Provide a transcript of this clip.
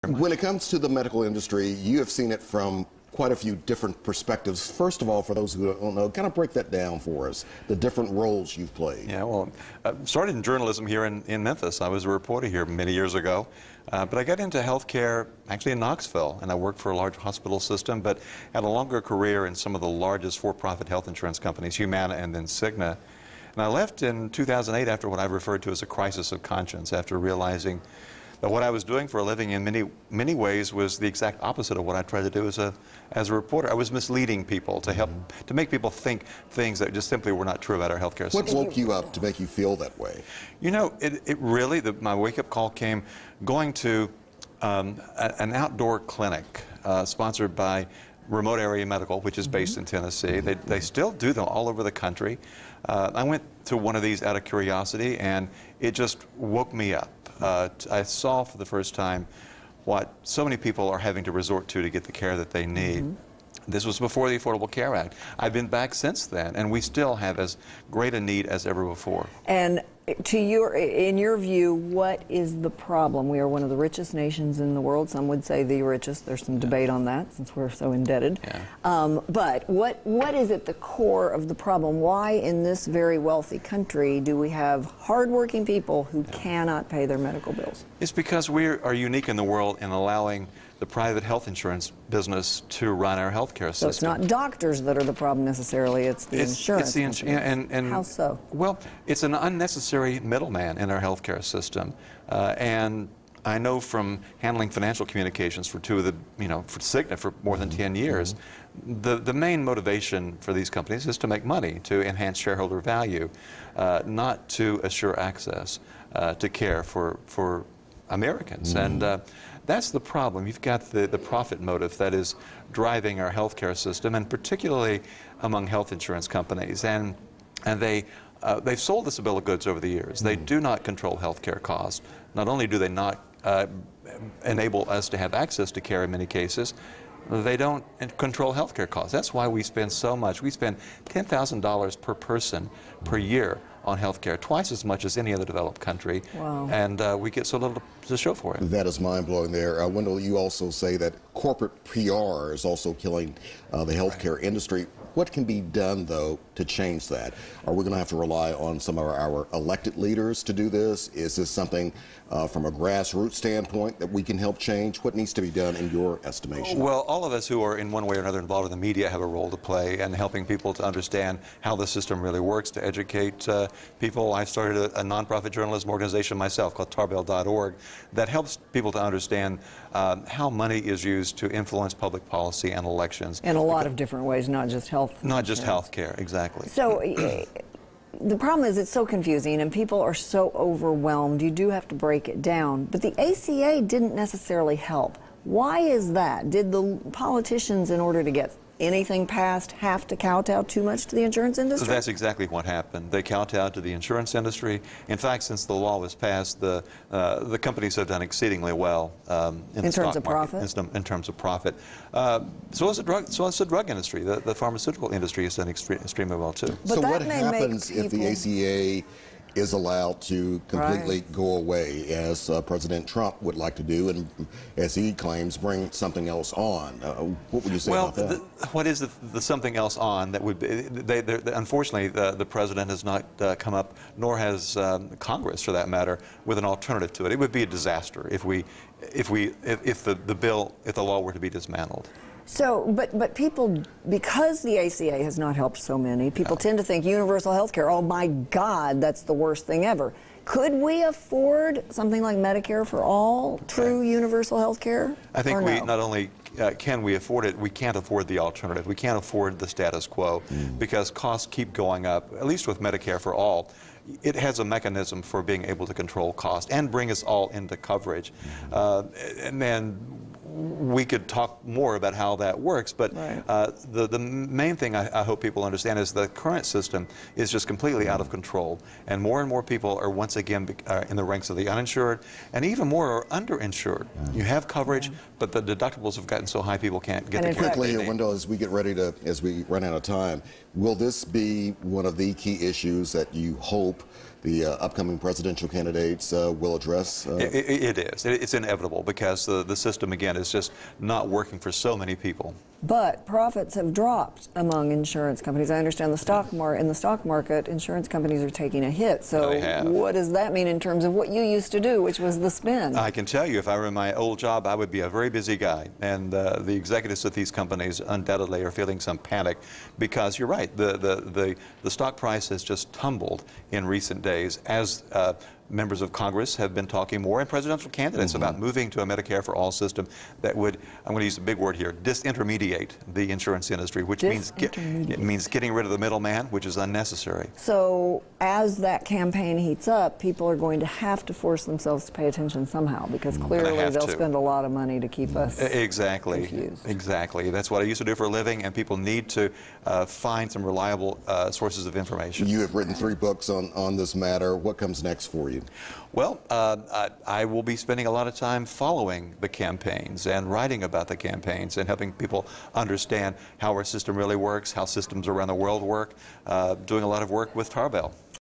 When it comes to the medical industry, you have seen it from quite a few different perspectives. First of all, for those who don't know, kind of break that down for us, the different roles you've played. Yeah, well, I started in journalism here in Memphis. I was a reporter here many years ago, but I got into healthcare actually in Knoxville, and I worked for a large hospital system, but had a longer career in some of the largest for-profit health insurance companies, Humana and then Cigna. And I left in 2008 after what I referred to as a crisis of conscience, after realizing that what I was doing for a living in many ways was the exact opposite of what I tried to do as a reporter. I was misleading people to make people think things that just simply were not true about our healthcare system. What woke you up to make you feel that way? You know, it really, my wake-up call came going to an outdoor clinic sponsored by Remote Area Medical, which is based in Tennessee. They still do them all over the country. I went to one of these out of curiosity, and it just woke me up. I saw for the first time what so many people are having to resort to get the care that they need. This was before the Affordable Care Act. I've been back since then, and we still have as great a need as ever before. And in your view, what is the problem? We are one of the richest nations in the world. Some would say the richest. There's some debate on that since we're so indebted. Yeah. But what is at the core of the problem? Why in this very wealthy country do we have hardworking people who cannot pay their medical bills? It's because we are unique in the world in allowing the private health insurance business to run our healthcare system. So it's not doctors that are the problem necessarily, it's the insurance. And how so? Well, it's an unnecessary middleman in our healthcare system. And I know from handling financial communications for for Cigna for more than 10 years, the main motivation for these companies is to make money, to enhance shareholder value, not to assure access to care for Americans. And that's the problem. You've got the profit motive that is driving our healthcare system, and particularly among health insurance companies. And they've sold us a bill of goods over the years. They do not control healthcare costs. Not only do they not enable us to have access to care in many cases, they don't control healthcare costs. That's why we spend so much. We spend $10,000 per person per year on healthcare, twice as much as any other developed country. Wow. And we get so little to show for it. That is mind-blowing there. Wendell, you also say that corporate PR is also killing the healthcare industry. What can be done, though, to change that? Are we going to have to rely on some of our elected leaders to do this? Is this something from a grassroots standpoint that we can help change? What needs to be done in your estimation? Well, all of us who are in one way or another involved in the media have a role to play in helping people to understand how the system really works, to educate people. I've started a nonprofit journalism organization myself called tarbell.org that helps people to understand how money is used to influence public policy and elections. In a lot of different ways, not just health. Not just health care, exactly. So the problem is it's so confusing and people are so overwhelmed. You do have to break it down. But the ACA didn't necessarily help. Why is that? Did the politicians, in order to get anything passed, have to kowtow too much to the insurance industry? That's exactly what happened. They kowtowed to the insurance industry. In fact, since the law was passed, the companies have done exceedingly well in terms of profit. In terms of profit. So has the drug industry. The pharmaceutical industry has done extremely well too. So what happens if the ACA is allowed to completely go away, as President Trump would like to do, and as he claims, bring something else on? What would you say about that? What is the something else on that would be? Unfortunately, the president has not come up, nor has Congress, for that matter, with an alternative to it. It would be a disaster if the law were to be dismantled. So, but people, because the ACA has not helped so many, people tend to think universal health care, oh my God, that's the worst thing ever. Could we afford something like Medicare for all, true universal health care? I think we not only can we afford it, we can't afford the alternative. We can't afford the status quo because costs keep going up, at least with Medicare for all. It has a mechanism for being able to control cost and bring us all into coverage. And then we could talk more about how that works, but the main thing I hope people understand is the current system is just completely out of control, and more people are once again in the ranks of the uninsured, and even more are underinsured. You have coverage, but the deductibles have gotten so high people can't get the care. Quickly here, Wendell, as we get ready to, as we run out of time, will this be one of the key issues that you hope the upcoming presidential candidates will address? It is. It's inevitable because the system, again, is just not working for so many people. But profits have dropped among insurance companies. I understand in the stock market, insurance companies are taking a hit. So what does that mean in terms of what you used to do, which was the spin? I can tell you, if I were in my old job, I would be a very busy guy. And the executives at these companies undoubtedly are feeling some panic because you're right, the stock price has just tumbled in recent days as members of Congress have been talking more, and presidential candidates about moving to a Medicare for All system that would, I'm going to use a big word here, disintermediate the insurance industry, which means getting rid of the middleman, which is unnecessary. So as that campaign heats up, people are going to have to force themselves to pay attention somehow, because clearly they'll spend a lot of money to keep us confused. Exactly. That's what I used to do for a living, and people need to find some reliable sources of information. You have written 3 books on this matter. What comes next for you? Well, I will be spending a lot of time following the campaigns and writing about the campaigns and helping people understand how our system really works, how systems around the world work, doing a lot of work with Tarbell.